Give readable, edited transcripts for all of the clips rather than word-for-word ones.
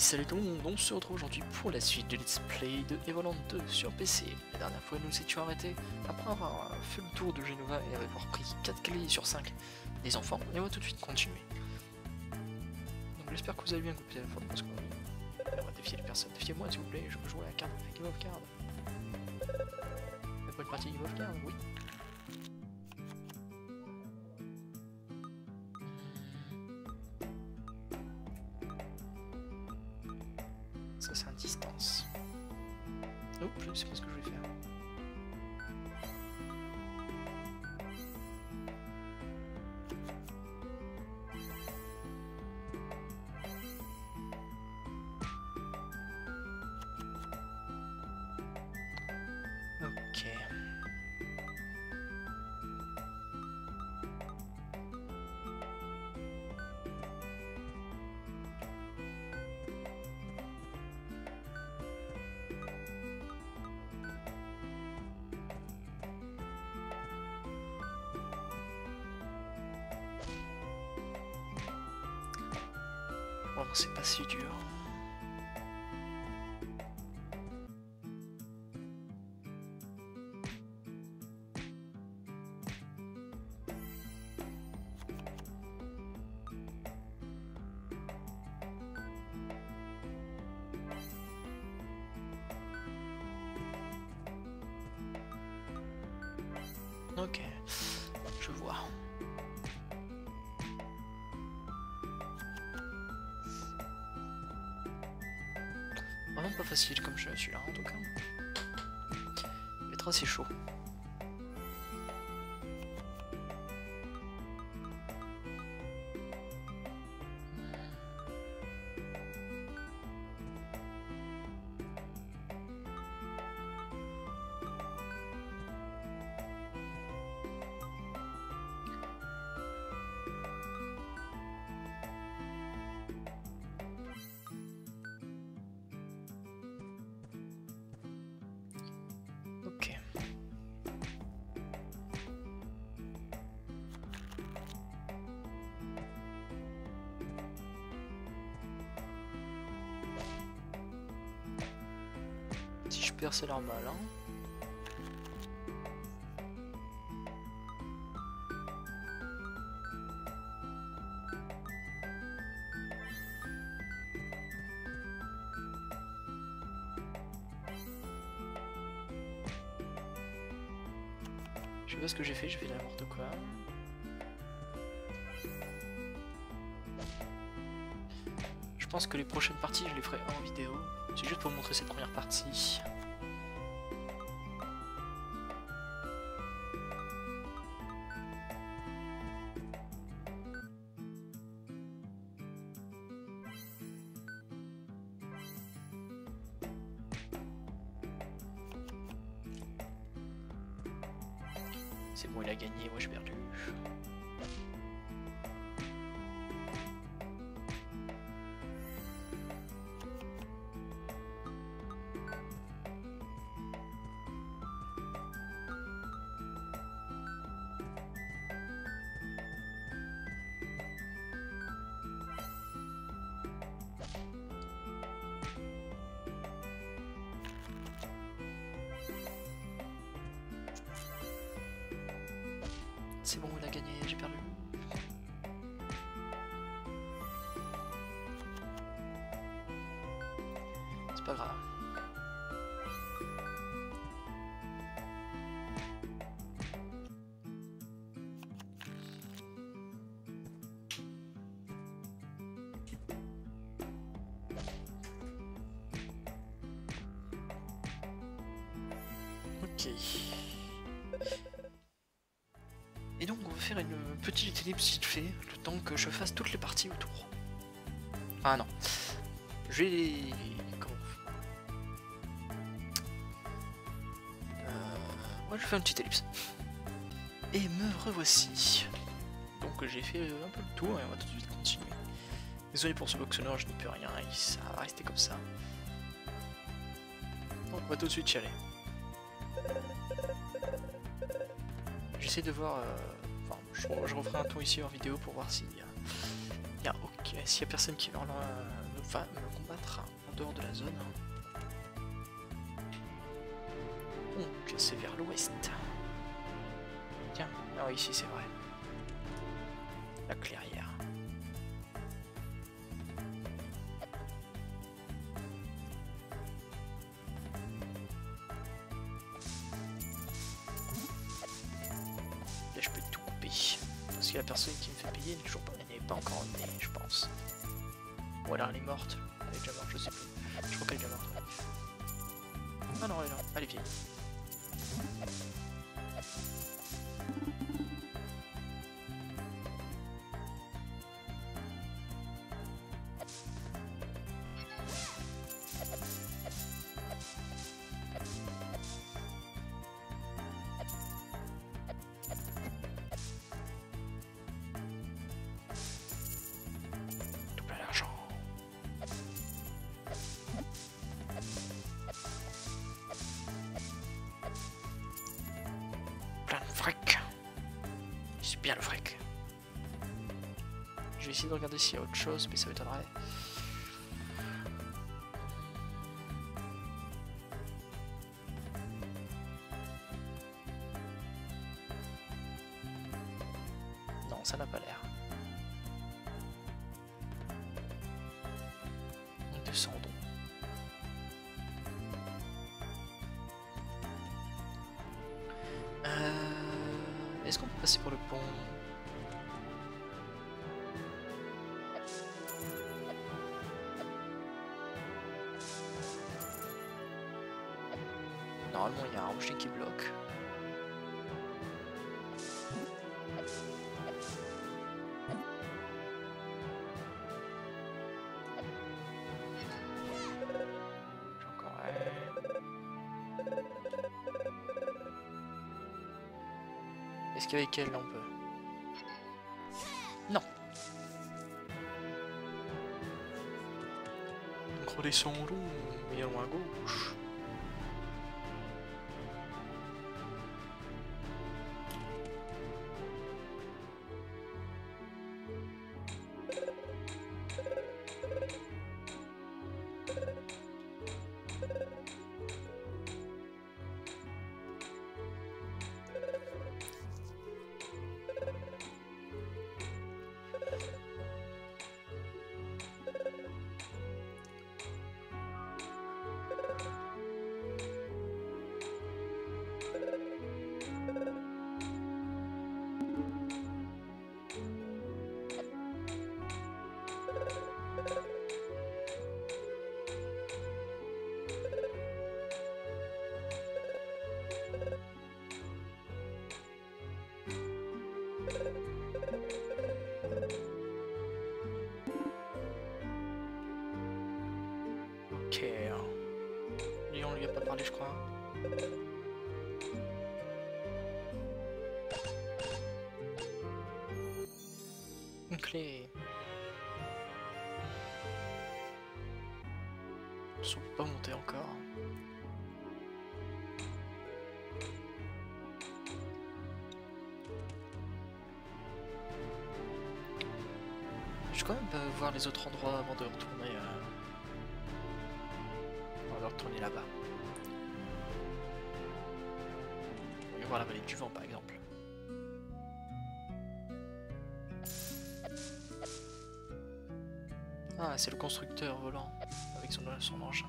salut tout le monde, on se retrouve aujourd'hui pour la suite de Let's Play de Evoland 2 sur PC. La dernière fois nous étions arrêtés après avoir fait le tour de Genova et avoir pris 4 clés sur 5 des enfants, et on va tout de suite continuer. Donc j'espère que vous avez bien coupé la fois parce qu'on va défier les personnes. Défiez-moi s'il vous plaît, je veux jouer à la carte avec Game of Card. C'est pas une partie Game of Card, oui. Ça c'est un distance. Oh, je ne sais pas ce que je vais faire. Ok. Bon, c'est pas si dur. Ok, je vois. Vraiment pas facile comme jeu celui-là en tout cas. Il va être assez chaud. Ok. Si je perds, c'est normal, hein. Je sais pas ce que j'ai fait n'importe quoi. Je pense que les prochaines parties je les ferai en vidéo. C'est juste pour vous montrer cette première partie. C'est bon, il a gagné, moi j'ai perdu. C'est bon, il a gagné, j'ai perdu. C'est pas grave. Ok. Et donc on va faire une petite ellipse vite fait, le temps que je fasse toutes les parties autour. Ah non. Je vais... Comment moi je fais une petite ellipse. Et me revoici. Donc j'ai fait un peu le tour et on va tout de suite continuer. Désolé pour ce box sonore, je n'y peux rien, ça va rester comme ça. Donc on va tout de suite y aller. J'essaie de voir... Enfin, je referai un tour ici en vidéo pour voir s'il y a... s'il y a personne qui veut me combattre. dehors de la zone. Donc c'est vers l'ouest. Tiens, ah ici c'est vrai. La clairière. Là je peux tout couper. Parce que la personne qui me fait payer n'est toujours pas, elle n'est pas encore née, je pense. Ou alors elle est morte. Elle est déjà morte, je sais plus. Je crois qu'elle est déjà morte. Ouais. Ah non, elle est là. Elle est vieille. C'est bien le fric. Je vais essayer de regarder s'il y a autre chose, mais ça m'étonnerait. Non, ça n'a pas l'air. 200 dons. Est-ce qu'on peut passer pour le pont? Normalement il y a un objet qui bloque. J'ai encore Est-ce qu'avec elle on peut? Non. Donc redescendons et allons à gauche. Ok. Lui on lui a pas parlé je crois. Une clé. Ils sont pas montés encore. Je vais quand même voir les autres endroits avant de retourner. On va retourner là-bas. On va voir la vallée du vent par exemple. Ah, c'est le constructeur volant avec son engin.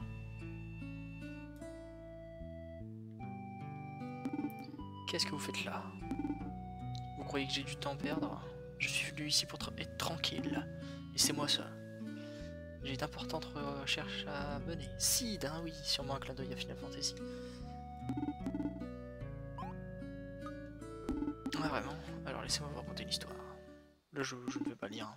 Qu'est-ce que vous faites là? Vous croyez que j'ai du temps à perdre? Je suis venu ici pour être tranquille. Laissez-moi ça. J'ai d'importantes recherches à mener. Sid, hein, oui, sûrement un clin d'œil à Final Fantasy. Ah, vraiment? Alors laissez-moi vous raconter une histoire. Là, je ne vais pas lire.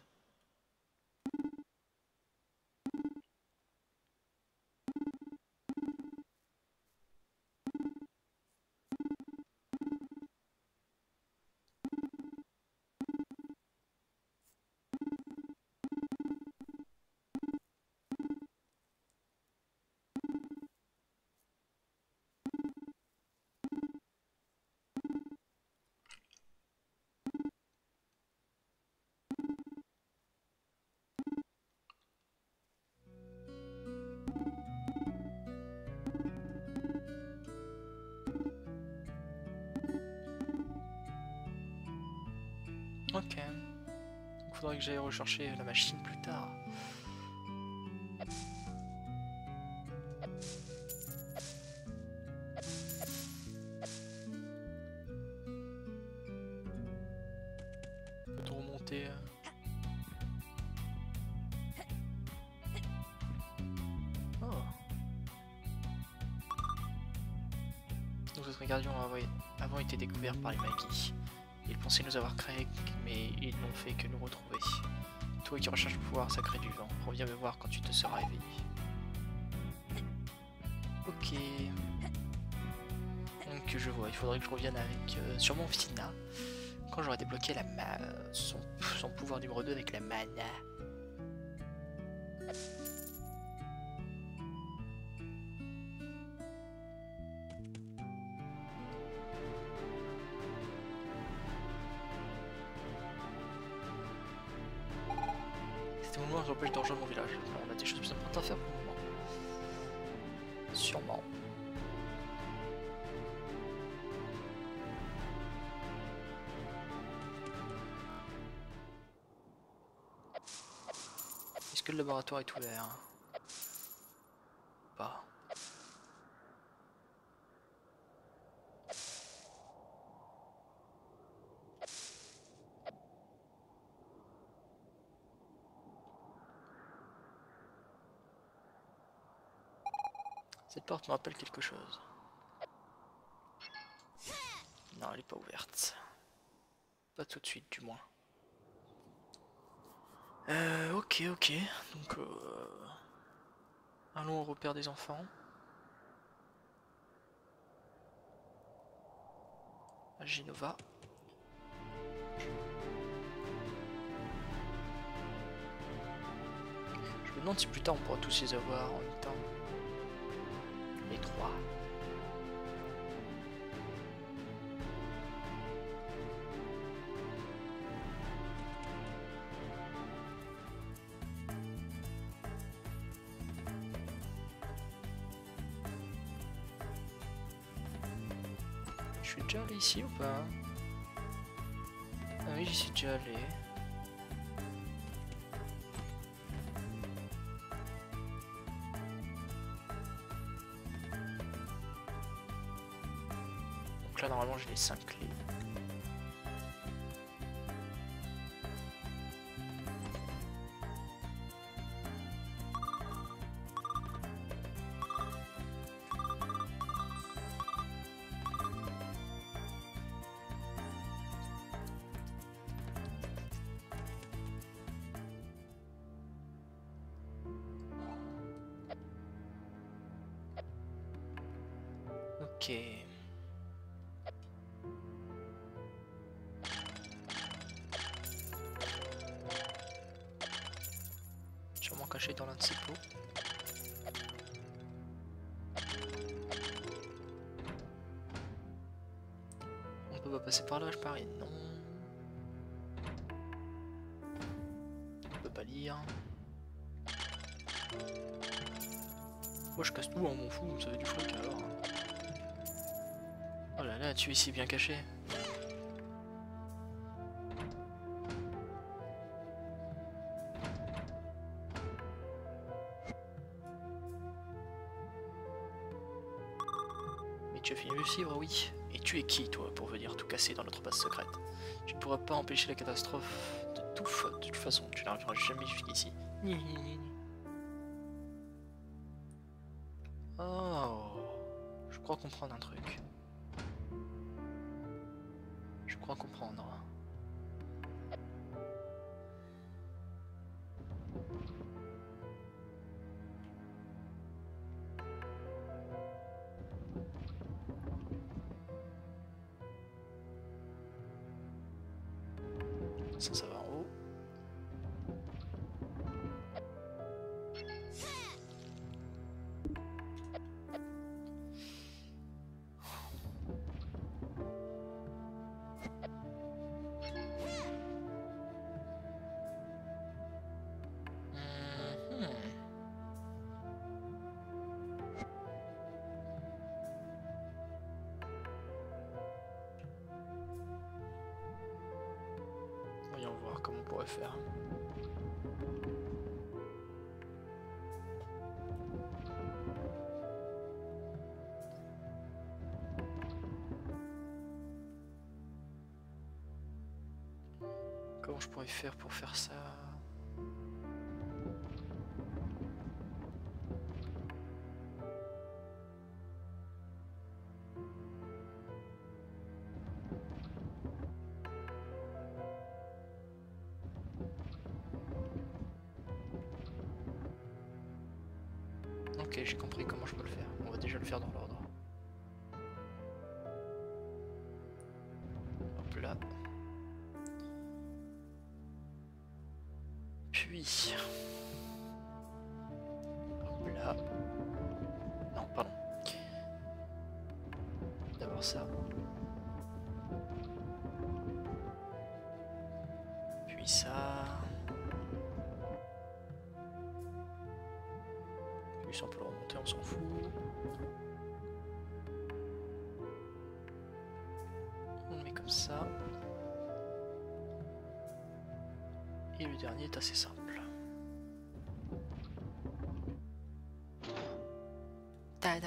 Ok. Il faudrait que j'aille rechercher la machine plus tard. Peut-on remonter Oh. Nos autres gardiens avaient avant été découverts par les Magis. Ils pensaient nous avoir créés, mais ils n'ont fait que nous retrouver. Toi qui recherches le pouvoir sacré du vent, reviens me voir quand tu te seras éveillé. Ok. Donc je vois, il faudrait que je revienne avec sûrement Fina. Quand j'aurai débloqué son pouvoir numéro 2 avec la mana. C'était au moment où j'empêche de rejoindre mon village. Alors, on a des choses plus importantes à faire pour le moment. Sûrement. Est-ce que le laboratoire est ouvert? Pas. Cette porte me rappelle quelque chose. Non, elle n'est pas ouverte. Pas tout de suite, du moins. Ok. Donc, allons au repère des enfants. À Genova. Je me demande si plus tard on pourra tous les avoir en même temps. Les trois. Je suis déjà allé ici ou pas? Ah oui, j'y suis déjà allé. Donc là, normalement, j'ai les 5 clés. Ok. Sûrement caché dans l'un de ces pots. On peut pas passer par là, je parie. Non. On peut pas lire. Moi je casse tout, on m'en fout, ça fait du fric alors. Oh là là, tu es si bien caché. Mais tu as fini de suivre, oui. Et tu es qui, toi, pour venir tout casser dans notre base secrète? Tu ne pourras pas empêcher la catastrophe de toute façon, tu n'arriveras jamais jusqu'ici. Oh, je crois comprendre un truc. Je crois comprendre. Ça va en haut. comment on pourrait faire. Comment je pourrais faire pour faire ça? Ok, j'ai compris comment je peux le faire. On va déjà le faire dans l'ordre. Hop là. Puis... hop là. Non, pardon. D'abord ça. Puis ça. Puis si on peut le remonter, on s'en fout. On le met comme ça. Et le dernier est assez simple. Tada!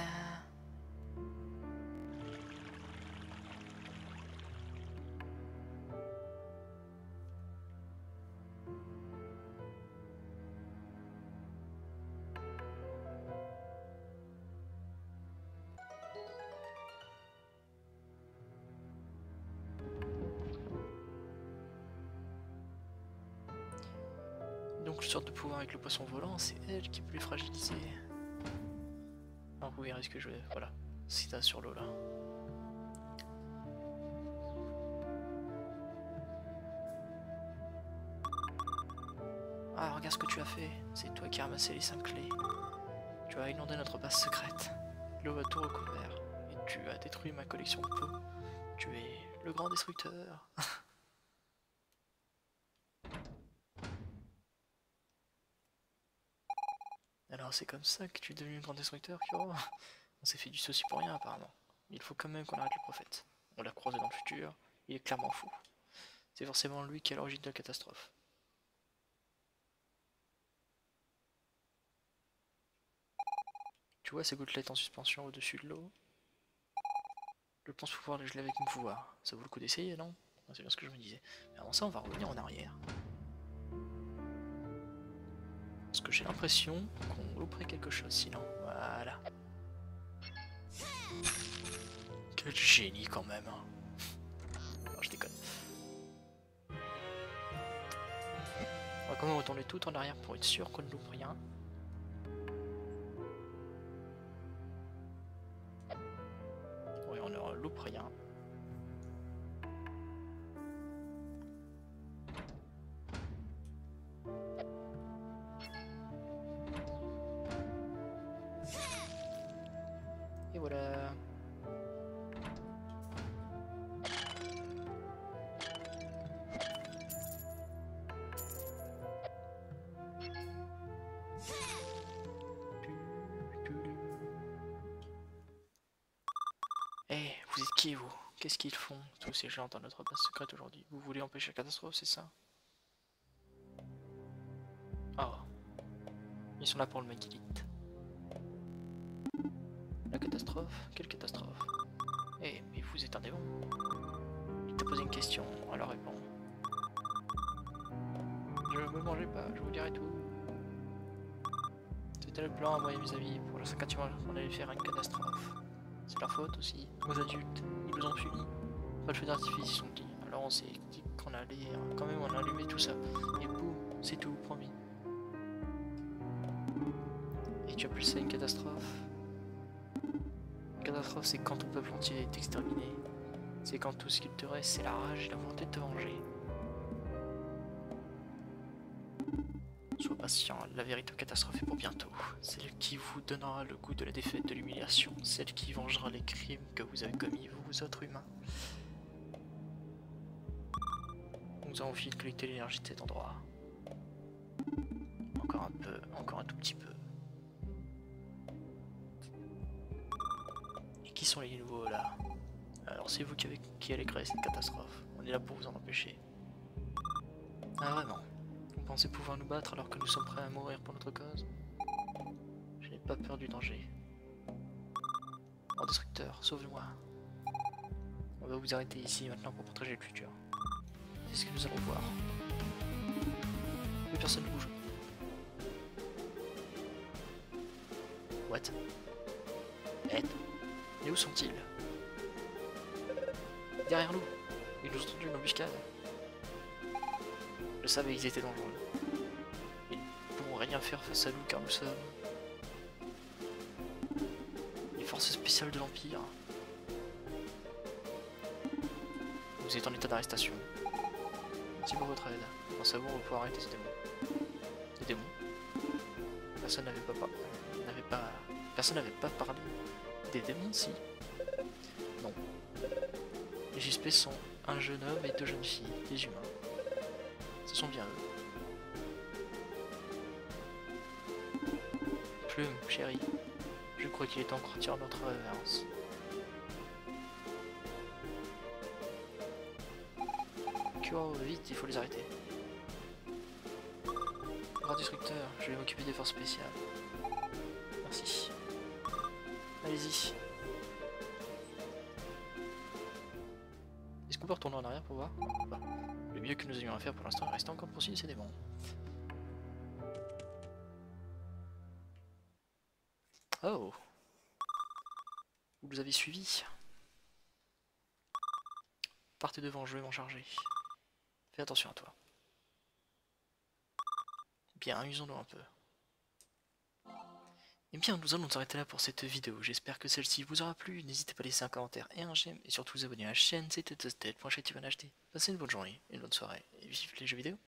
Donc le sort de pouvoir avec le poisson volant, c'est elle qui peut les fragiliser. Alors vous verrez ce que je vais... voilà, c'est ça sur l'eau là. Ah, regarde ce que tu as fait, c'est toi qui as ramassé les 5 clés. Tu as inondé notre base secrète. L'eau a tout recouvert. Et tu as détruit ma collection de peaux. Tu es le grand destructeur. Alors c'est comme ça que tu es devenu le grand destructeur, Kuro? On s'est fait du souci pour rien apparemment. Mais il faut quand même qu'on arrête le prophète. On l'a croisé dans le futur, il est clairement fou. C'est forcément lui qui est à l'origine de la catastrophe. Tu vois ces gouttelettes en suspension au-dessus de l'eau? Je pense pouvoir les geler avec mon pouvoir. Ça vaut le coup d'essayer, non? C'est bien ce que je me disais. Mais avant ça, on va revenir en arrière. Parce que j'ai l'impression qu'on louperait quelque chose sinon. Voilà. Quel génie quand même. Non, je déconne. On va quand même retourner tout en arrière pour être sûr qu'on ne loupe rien. Oui, on ne loupe rien. Et voilà. Eh, vous êtes qui vous? Qu'est-ce qu'ils font, tous ces gens dans notre base secrète aujourd'hui? Vous voulez empêcher la catastrophe, c'est ça? Oh. Ils sont là pour le Magilite. La catastrophe? Quelle catastrophe? Eh, mais vous êtes un démon. Il t'a posé une question, alors réponds. Je ne me mangeais pas, je vous dirai tout. C'était le plan à moi et mes amis. Pour le 50e, on allait faire une catastrophe. C'est leur faute aussi. Aux adultes, ils nous ont punis. Pas de feu d'artifice, ils sont dit. Alors on s'est dit qu'on allait... quand même, on a allumé tout ça. Et boum, c'est tout, promis. Et tu appelles ça une catastrophe? Une catastrophe, c'est quand ton peuple entier est exterminé. C'est quand tout ce qu'il te reste, c'est la rage et la volonté de te venger. Sois patient, la véritable catastrophe est pour bientôt. Celle qui vous donnera le goût de la défaite, de l'humiliation. Celle qui vengera les crimes que vous avez commis, vous autres humains. Nous avons fini de collecter l'énergie de cet endroit. Encore un peu, encore un tout petit peu. Et qui sont les nouveaux là? Alors c'est vous qui allez créer cette catastrophe. On est là pour vous en empêcher. Ah vraiment? Vous pensez pouvoir nous battre alors que nous sommes prêts à mourir pour notre cause? Je n'ai pas peur du danger. Oh destructeur, sauve-moi. On va vous arrêter ici maintenant pour protéger le futur. C'est ce que nous allons voir. Plus personne ne bouge. What? Ed? Et où sont-ils? Derrière nous! Ils nous ont tendu une embuscade. Je savais qu'ils étaient dangereux. Ils ne pourront rien faire face à nous car nous sommes les forces spéciales de l'Empire. Vous êtes en état d'arrestation. Merci pour votre aide. Grâce à vous, on va pouvoir arrêter ces démons. Des démons? Personne n'avait pas parlé des démons, si? Non. Les suspects sont un jeune homme et deux jeunes filles, des humains. Ce sont bien eux. Plume, chérie. Je crois qu'il est temps qu'on retire notre révérence. Kuro, vite, il faut les arrêter. Grand destructeur, je vais m'occuper des forces spéciales. Merci. Allez-y. Est-ce qu'on peut retourner en arrière pour voir? Bah, le mieux que nous ayons à faire pour l'instant est rester encore poursuivre ces démons. Oh! Vous nous avez suivis. Partez devant, je vais m'en charger. Fais attention à toi. Bien, amusons-nous un peu. Et bien, nous allons nous arrêter là pour cette vidéo. J'espère que celle-ci vous aura plu. N'hésitez pas à laisser un commentaire et un j'aime. Et surtout vous abonner à la chaîne. C'était TheState.cht. Passez une bonne journée, une bonne soirée. Et vive les jeux vidéo.